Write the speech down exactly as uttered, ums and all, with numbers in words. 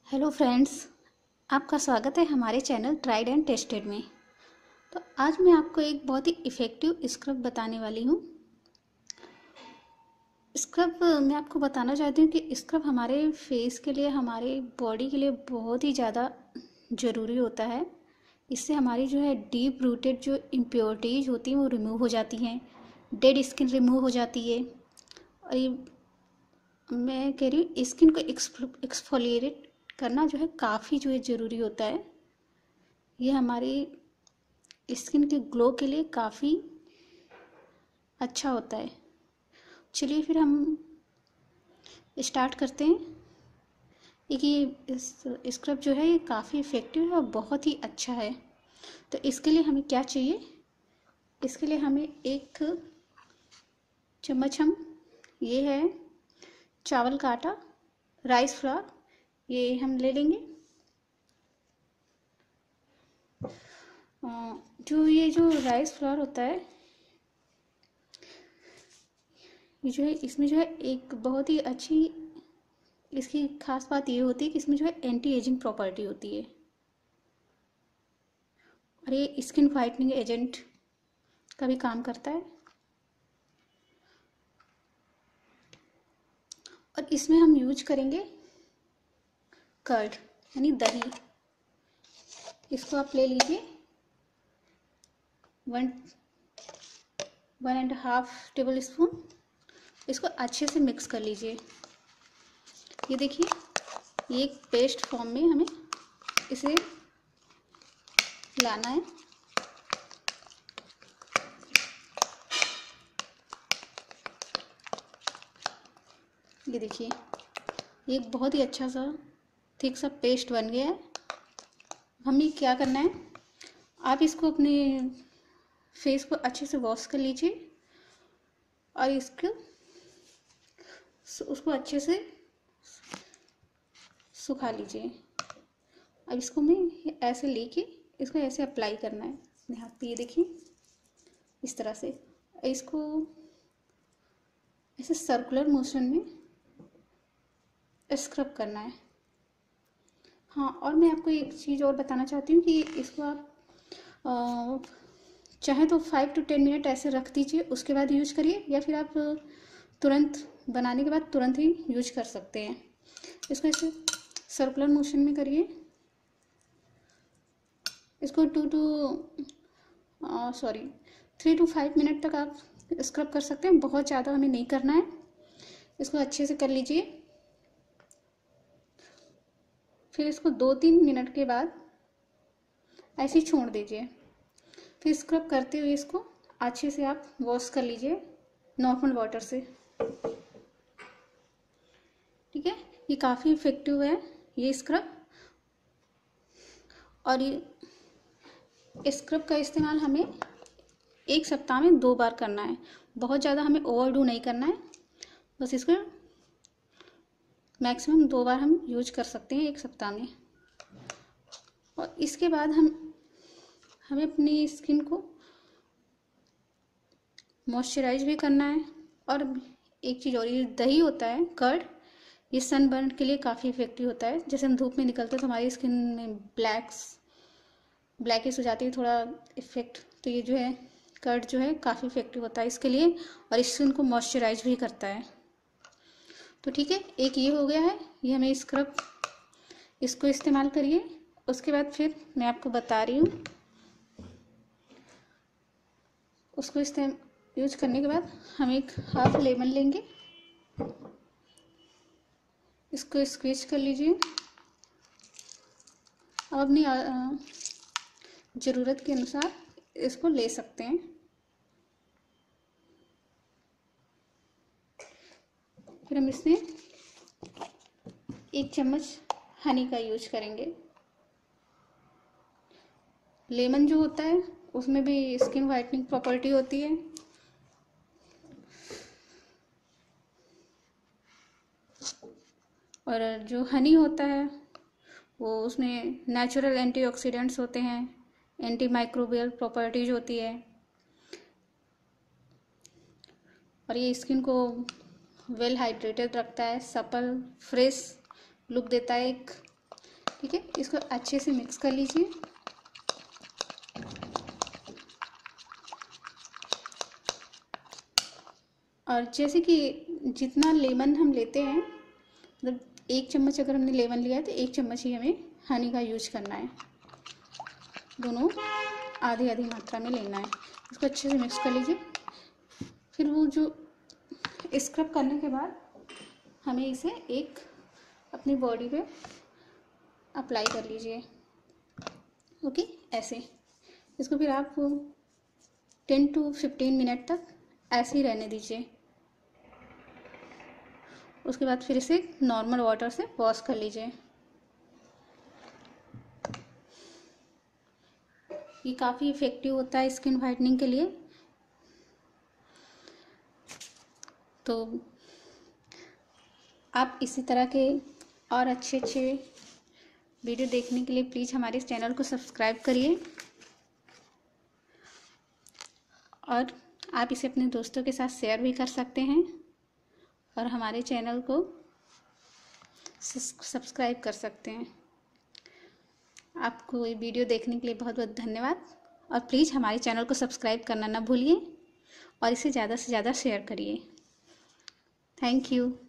Hello friends, आपका स्वागत है हमारे चैनल ट्राइड एंड टेस्टेड में। तो आज मैं आपको एक बहुत ही इफ़ेक्टिव स्क्रब बताने वाली हूँ। स्क्रब मैं आपको बताना चाहती हूँ कि स्क्रब हमारे फेस के लिए, हमारे बॉडी के लिए बहुत ही ज़्यादा ज़रूरी होता है। इससे हमारी जो है डीप रूटेड जो इम्प्योरिटीज़ होती हैं वो रिमूव हो जाती हैं, डेड स्किन रिमूव हो जाती है। और ये मैं कह रही हूँ स्किन को एक्सफोलिएट करना जो है काफ़ी जो है ज़रूरी होता है। ये हमारी स्किन के ग्लो के लिए काफ़ी अच्छा होता है। चलिए फिर हम स्टार्ट करते हैं। एक ये स्क्रब जो है ये काफ़ी इफ़ेक्टिव है और बहुत ही अच्छा है। तो इसके लिए हमें क्या चाहिए? इसके लिए हमें एक चम्मच हम ये है चावल का आटा, राइस फ्लोर, ये हम ले लेंगे। जो ये जो राइस फ्लोर होता है, ये जो है इसमें जो है एक बहुत ही अच्छी इसकी खास बात ये होती है कि इसमें जो है एंटी एजिंग प्रॉपर्टी होती है और ये स्किन वाइटनिंग एजेंट का भी काम करता है। और इसमें हम यूज करेंगे कर्ड यानी दही। इसको आप ले लीजिए one one and half tablespoon. इसको अच्छे से मिक्स कर लीजिए। ये देखिए, ये एक पेस्ट फॉर्म में हमें इसे लाना है। ये देखिए, ये एक बहुत ही अच्छा सा थिक सा पेस्ट बन गया है। हमें क्या करना है, आप इसको अपने फेस को अच्छे से वॉश कर लीजिए और इसको उसको अच्छे से सुखा लीजिए। अब इसको मैं ऐसे लेके इसको ऐसे अप्लाई करना है अपने हाथ पे। ये देखिए, इस तरह से इसको ऐसे सर्कुलर मोशन में स्क्रब करना है। हाँ, और मैं आपको एक चीज़ और बताना चाहती हूँ कि इसको आप चाहे तो फाइव टू टेन मिनट ऐसे रख दीजिए, उसके बाद यूज करिए, या फिर आप तुरंत बनाने के बाद तुरंत ही यूज कर सकते हैं। इसको ऐसे सर्कुलर मोशन में करिए। इसको two two sorry three two five minute तक आप स्क्रब कर सकते हैं। बहुत ज़्यादा हमें नहीं करना है। इसको अच्छे से कर लीजिए। फिर इसको दो तीन मिनट के बाद ऐसे ही छोड़ दीजिए। फिर स्क्रब करते हुए इसको अच्छे से आप वॉश कर लीजिए नॉर्मल वाटर से। ठीक है, ये काफ़ी इफ़ेक्टिव है ये स्क्रब। और ये स्क्रब का इस्तेमाल हमें एक सप्ताह में दो बार करना है। बहुत ज़्यादा हमें ओवरडू नहीं करना है। बस इसको मैक्सिमम दो बार हम यूज कर सकते हैं एक सप्ताह में। और इसके बाद हम हमें अपनी स्किन को मॉइस्चराइज भी करना है। और एक चीज़ और, ये दही होता है कर्ड, ये सनबर्न के लिए काफ़ी इफेक्टिव होता है। जैसे हम धूप में निकलते हैं तो हमारी स्किन में ब्लैक्स ब्लैकिश हो जाती है थोड़ा इफेक्ट, तो ये जो है कर्ड जो है काफ़ी इफेक्टिव होता है इसके लिए और स्किन को मॉइस्चराइज भी करता है। तो ठीक है, एक ये हो गया है, ये हमें स्क्रब इसको इस्तेमाल करिए। उसके बाद फिर मैं आपको बता रही हूँ, उसको इस्तेमाल यूज करने के बाद हम एक हाफ लेमन लेंगे, इसको स्क्वीज कर लीजिए। अब अपनी ज़रूरत के अनुसार इसको ले सकते हैं। फिर हम इसमें एक चम्मच हनी का यूज करेंगे। लेमन जो होता है उसमें भी स्किन वाइटनिंग प्रॉपर्टी होती है। और जो हनी होता है वो उसमें नेचुरल एंटीऑक्सीडेंट्स होते हैं, एंटी माइक्रोबियल प्रॉपर्टीज होती है और ये स्किन को वेल हाइड्रेटेड रखता है, सपल फ्रेश लुक देता है एक। ठीक है, इसको अच्छे से मिक्स कर लीजिए। और जैसे कि जितना लेमन हम लेते हैं, मतलब एक चम्मच अगर हमने लेमन लिया है तो एक चम्मच ही हमें हनी का यूज करना है। दोनों आधी आधी मात्रा में लेना है। इसको अच्छे से मिक्स कर लीजिए। फिर वो जो स्क्रब करने के बाद हमें इसे एक अपनी बॉडी पे अप्लाई कर लीजिए। ओके, ऐसे इसको फिर आप टेन टू फिफ्टीन मिनट तक ऐसे ही रहने दीजिए। उसके बाद फिर इसे नॉर्मल वाटर से वॉश कर लीजिए। ये काफ़ी इफ़ेक्टिव होता है स्किन वाइटनिंग के लिए। तो आप इसी तरह के और अच्छे अच्छे वीडियो देखने के लिए प्लीज़ हमारे इस चैनल को सब्सक्राइब करिए, और आप इसे अपने दोस्तों के साथ शेयर भी कर सकते हैं, और हमारे चैनल को सब्सक्राइब कर सकते हैं। आपको ये वीडियो देखने के लिए बहुत बहुत धन्यवाद, और प्लीज़ हमारे चैनल को सब्सक्राइब करना ना भूलिए, और इसे ज़्यादा से ज़्यादा शेयर करिए। Thank you.